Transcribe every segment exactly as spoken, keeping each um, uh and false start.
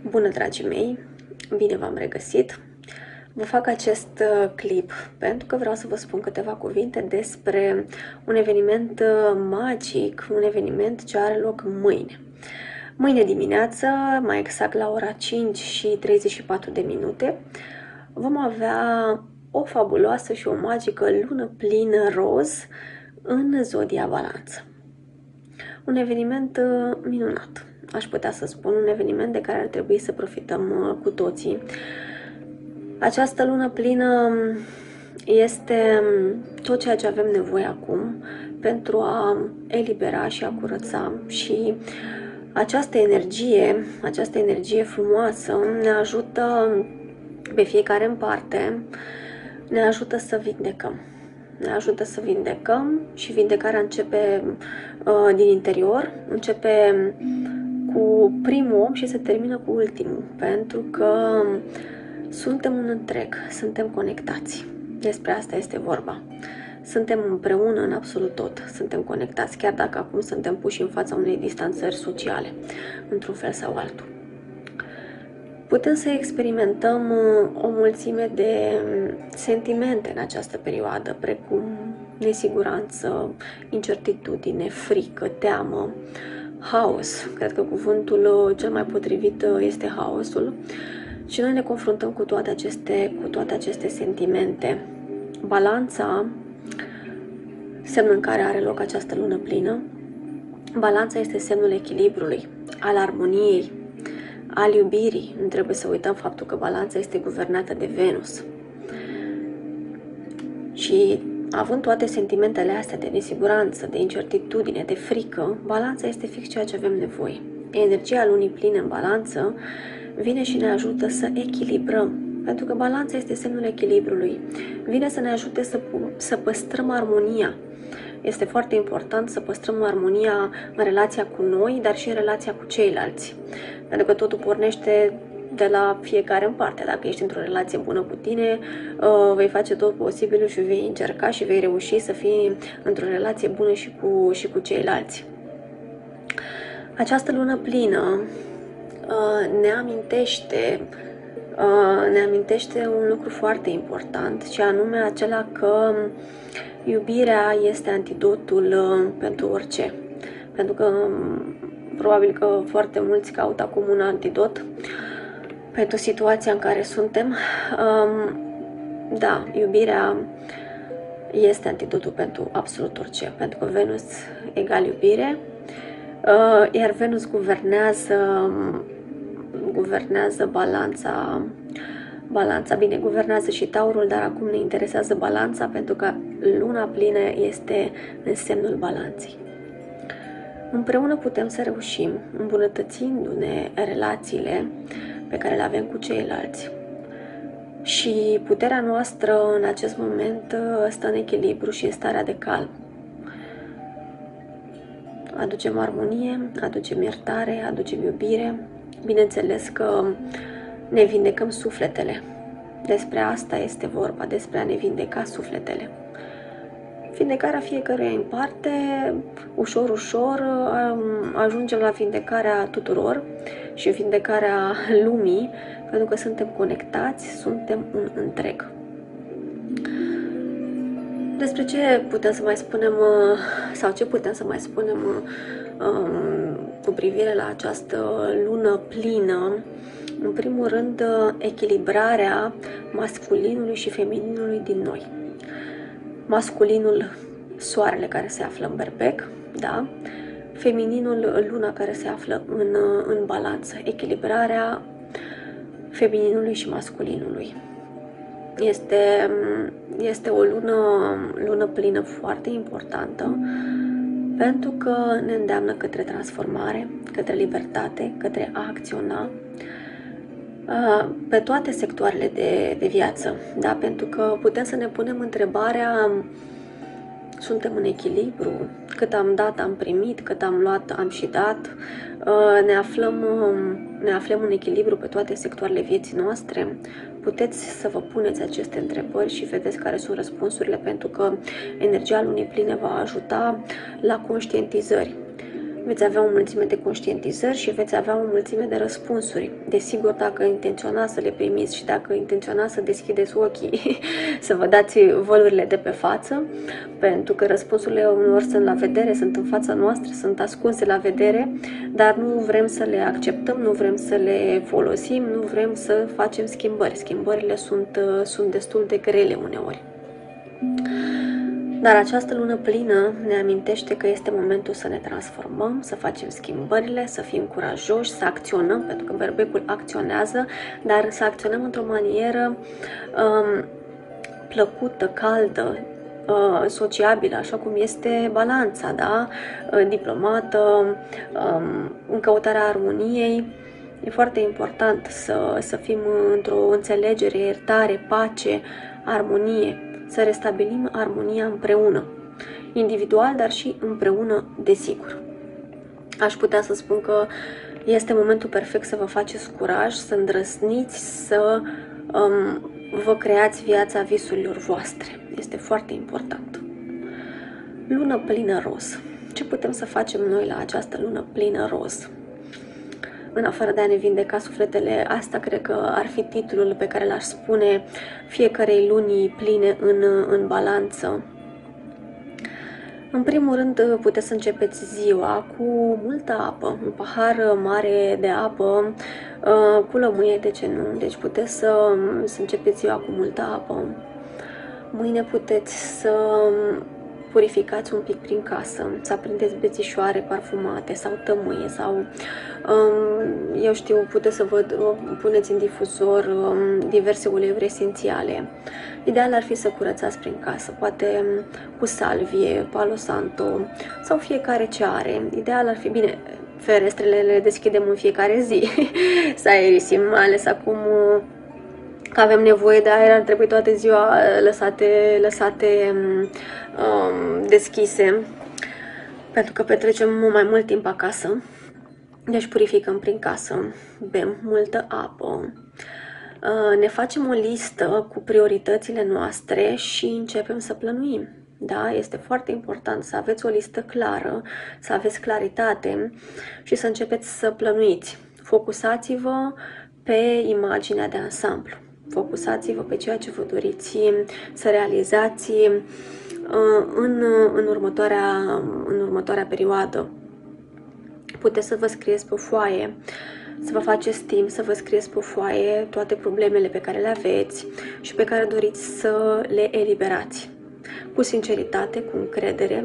Bună, dragii mei! Bine v-am regăsit! Vă fac acest clip pentru că vreau să vă spun câteva cuvinte despre un eveniment magic, un eveniment ce are loc mâine. Mâine dimineață, mai exact la ora cinci și treizeci și patru de minute, vom avea o fabuloasă și o magică lună plină roz în zodia Balanță. Un eveniment minunat, aș putea să spun, un eveniment de care ar trebui să profităm cu toții. Această lună plină este tot ceea ce avem nevoie acum pentru a elibera și a curăța, și această energie, această energie frumoasă ne ajută pe fiecare în parte, ne ajută să vindecăm. Ne ajută să vindecăm și vindecarea începe uh, din interior, începe cu primul om și se termină cu ultimul, pentru că suntem un întreg, suntem conectați. Despre asta este vorba. Suntem împreună în absolut tot, suntem conectați, chiar dacă acum suntem puși în fața unei distanțări sociale, într-un fel sau altul. Putem să experimentăm o mulțime de sentimente în această perioadă, precum nesiguranță, incertitudine, frică, teamă, haos. Cred că cuvântul cel mai potrivit este haosul. Și noi ne confruntăm cu toate aceste, cu toate aceste sentimente. Balanța, semnul în care are loc această lună plină, Balanța este semnul echilibrului, al armoniei, al iubirii. Nu trebuie să uităm faptul că Balanța este guvernată de Venus. Și având toate sentimentele astea de nesiguranță, de incertitudine, de frică, Balanța este fix ceea ce avem nevoie. Energia lunii pline în Balanță vine și ne ajută să echilibrăm, pentru că Balanța este semnul echilibrului. Vine să ne ajute să, să păstrăm armonia. Este foarte important să păstrăm armonia în relația cu noi, dar și în relația cu ceilalți. Pentru că totul pornește de la fiecare în parte. Dacă ești într-o relație bună cu tine, vei face tot posibilul și vei încerca și vei reuși să fii într-o relație bună și cu, și cu ceilalți. Această lună plină ne amintește, ne amintește un lucru foarte important, și anume acela că iubirea este antidotul pentru orice. Pentru că probabil că foarte mulți caută acum un antidot pentru situația în care suntem. Da, iubirea este antidotul pentru absolut orice, pentru că Venus egal iubire, iar Venus guvernează guvernează balanța, balanța, bine, guvernează și Taurul, dar acum ne interesează Balanța, pentru că luna plină este în semnul Balanței. Împreună putem să reușim, îmbunătățindu-ne relațiile pe care le avem cu ceilalți. Și puterea noastră în acest moment stă în echilibru și în starea de calm. Aducem armonie, aducem iertare, aducem iubire. Bineînțeles că ne vindecăm sufletele. Despre asta este vorba, despre a ne vindeca sufletele. Vindecarea fiecăruia în parte, ușor, ușor, ajungem la vindecarea tuturor și vindecarea lumii, pentru că suntem conectați, suntem un întreg. Despre ce putem să mai spunem, sau ce putem să mai spunem um, cu privire la această lună plină? În primul rând, echilibrarea masculinului și femininului din noi. Masculinul, soarele care se află în berbec, da? Femininul, luna care se află în, în Balanță. Echilibrarea femininului și masculinului. Este, este o lună, lună plină foarte importantă, pentru că ne îndeamnă către transformare, către libertate, către a acționa pe toate sectoarele de, de viață. Da? Pentru că putem să ne punem întrebarea: suntem în echilibru? Cât am dat, am primit, cât am luat, am și dat. Ne aflăm, ne aflăm în echilibru pe toate sectoarele vieții noastre? Puteți să vă puneți aceste întrebări și vedeți care sunt răspunsurile, pentru că energia lunii pline va ajuta la conștientizări. veți avea o mulțime de conștientizări și veți avea o mulțime de răspunsuri. Desigur, dacă intenționați să le primiți și dacă intenționați să deschideți ochii, să vă dați vălurile de pe față, pentru că răspunsurile uneori sunt la vedere, sunt în fața noastră, sunt ascunse la vedere, dar nu vrem să le acceptăm, nu vrem să le folosim, nu vrem să facem schimbări. Schimbările sunt, sunt destul de grele uneori. Dar această lună plină ne amintește că este momentul să ne transformăm, să facem schimbările, să fim curajoși, să acționăm, pentru că berbecul acționează, dar să acționăm într-o manieră um, plăcută, caldă, uh, sociabilă, așa cum este balanța, da? Uh, diplomată, um, în căutarea armoniei. E foarte important să, să fim într-o înțelegere, iertare, pace, armonie. Să restabilim armonia împreună, individual, dar și împreună, desigur. Aș putea să spun că este momentul perfect să vă faceți curaj, să îndrăzniți, să um, vă creați viața visurilor voastre. Este foarte important. Lună plină roz. Ce putem să facem noi la această lună plină roz? În afară de a ne vindeca sufletele, asta cred că ar fi titlul pe care l-aș spune fiecarei luni pline în, în balanță. În primul rând, puteți să începeți ziua cu multă apă, un pahar mare de apă, cu lămâie, de ce nu? Deci puteți să, să începeți ziua cu multă apă. Mâine puteți să purificați un pic prin casă, să aprindeți bețișoare parfumate sau tămâie sau, eu știu, puteți să vă puneți în difuzor diverse uleiuri esențiale. Ideal ar fi să curățați prin casă, poate cu salvie, palo santo sau fiecare ce are. Ideal ar fi, bine, ferestrele le deschidem în fiecare zi, să aerisim, mai ales acum că avem nevoie de aer, ar trebui toată ziua lăsate, lăsate um, deschise, pentru că petrecem mai mult timp acasă. Deci purificăm prin casă, bem multă apă, uh, ne facem o listă cu prioritățile noastre și începem să plănuim. Da? Este foarte important să aveți o listă clară, să aveți claritate și să începeți să plănuiți. Focusați-vă pe imaginea de ansamblu. Focusați-vă pe ceea ce vă doriți să realizați în, în, următoarea, în următoarea perioadă. Puteți să vă scrieți pe o foaie, să vă faceți timp să vă scrieți pe o foaie toate problemele pe care le aveți și pe care doriți să le eliberați. Cu sinceritate, cu încredere.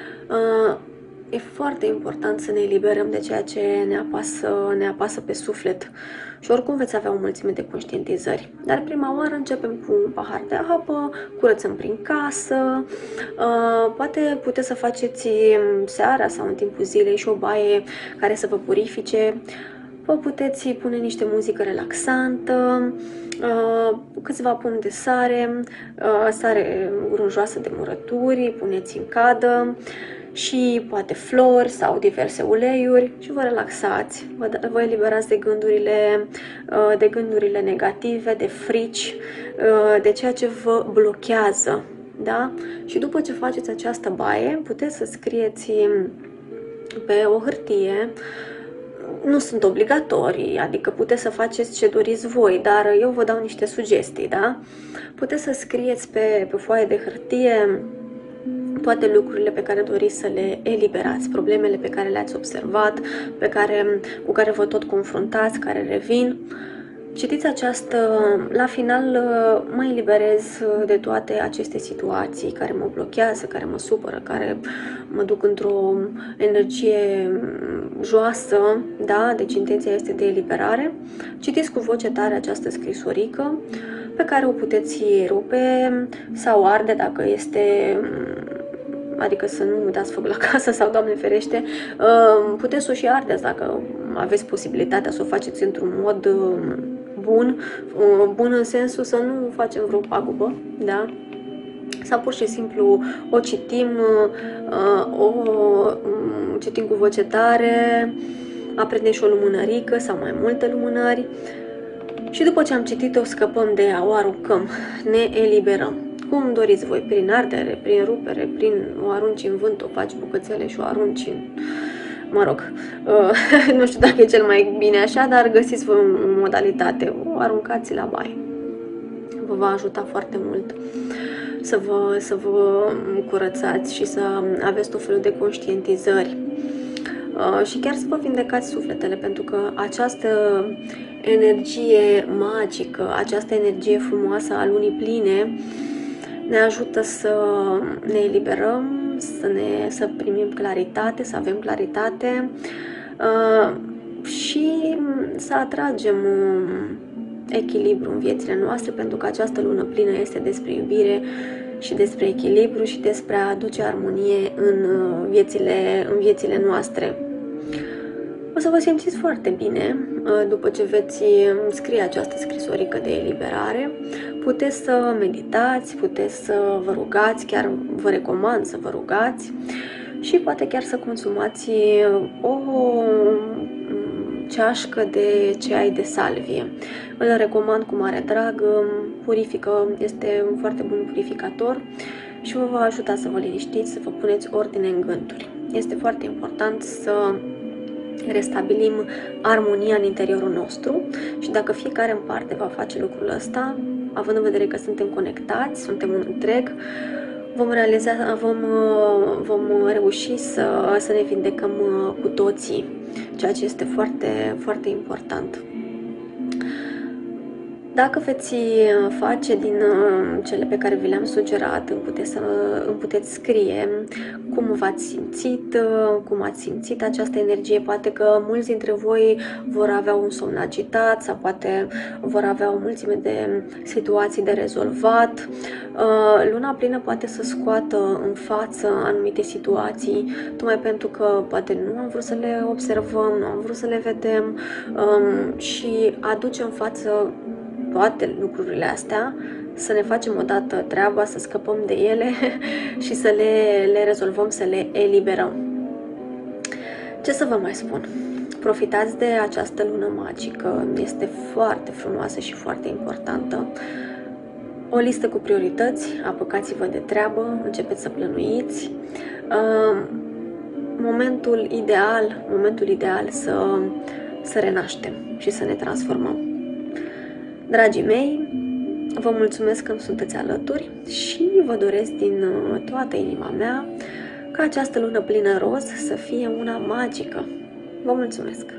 E foarte important să ne eliberăm de ceea ce ne apasă, ne apasă pe suflet. Și oricum veți avea o mulțime de conștientizări. Dar prima oară începem cu un pahar de apă, curățăm prin casă, poate puteți să faceți seara sau în timpul zilei și o baie care să vă purifice. Vă puteți pune niște muzică relaxantă, câțiva pumni de sare, sare grunjoasă de murături, puneți în cadă, și poate flori sau diverse uleiuri și vă relaxați, vă, vă eliberați de gândurile, de gândurile negative, de frici, de ceea ce vă blochează. Da? Și după ce faceți această baie, puteți să scrieți pe o hârtie, nu sunt obligatorii, adică puteți să faceți ce doriți voi, dar eu vă dau niște sugestii, da? Puteți să scrieți pe, pe foaie de hârtie toate lucrurile pe care doriți să le eliberați, problemele pe care le-ați observat, pe care, cu care vă tot confruntați, care revin. Citiți această, la final mă eliberez de toate aceste situații care mă blochează, care mă supără, care mă duc într-o energie joasă, da? Deci intenția este de eliberare. Citiți cu voce tare această scrisorică pe care o puteți rupe sau arde dacă este, adică să nu dați foc la casă sau, Doamne ferește, puteți să o și ardeți dacă aveți posibilitatea să o faceți într-un mod bun, bun în sensul să nu facem vreo pagubă, da? Sau pur și simplu o citim, o citim cu voce tare, aprindem și o lumânărică sau mai multe lumânări și după ce am citit-o scăpăm de ea, o aruncăm, ne eliberăm. Cum doriți voi, prin ardere, prin rupere, prin o arunci în vânt, o faci bucățele și o arunci în, Mă rog, uh, nu știu dacă e cel mai bine așa, dar găsiți-vă o modalitate, o aruncați la baie. Vă va ajuta foarte mult să vă, să vă curățați și să aveți tot felul de conștientizări uh, și chiar să vă vindecați sufletele, pentru că această energie magică, această energie frumoasă a lunii pline ne ajută să ne eliberăm, să, ne, să primim claritate, să avem claritate uh, și să atragem echilibru în viețile noastre, pentru că această lună plină este despre iubire și despre echilibru și despre a aduce armonie în viețile, în viețile noastre. O să vă simțiți foarte bine după ce veți scrie această scrisorică de eliberare. Puteți să meditați, puteți să vă rugați, chiar vă recomand să vă rugați și poate chiar să consumați o ceașcă de ceai de salvie. Îl recomand cu mare drag, purifică, este un foarte bun purificator și vă va ajuta să vă liniștiți, să vă puneți ordine în gânduri. Este foarte important să restabilim armonia în interiorul nostru și dacă fiecare în parte va face lucrul ăsta, având în vedere că suntem conectați, suntem un întreg, vom realiza, vom, vom reuși să, să ne vindecăm cu toții, ceea ce este foarte, foarte important. Dacă veți face din cele pe care vi le-am sugerat, îmi puteți, să, îmi puteți scrie cum v-ați simțit, cum ați simțit această energie. Poate că mulți dintre voi vor avea un somn agitat sau poate vor avea o mulțime de situații de rezolvat. Luna plină poate să scoată în față anumite situații, tocmai pentru că poate nu am vrut să le observăm, nu am vrut să le vedem și aduce în față toate lucrurile astea, să ne facem odată treaba, să scăpăm de ele și să le, le rezolvăm, să le eliberăm. Ce să vă mai spun? Profitați de această lună magică, este foarte frumoasă și foarte importantă. O listă cu priorități, apucați-vă de treabă, începeți să plănuiți. Momentul ideal, momentul ideal să, să renaștem și să ne transformăm. Dragii mei, vă mulțumesc că îmi sunteți alături și vă doresc din toată inima mea ca această lună plină roz să fie una magică. Vă mulțumesc!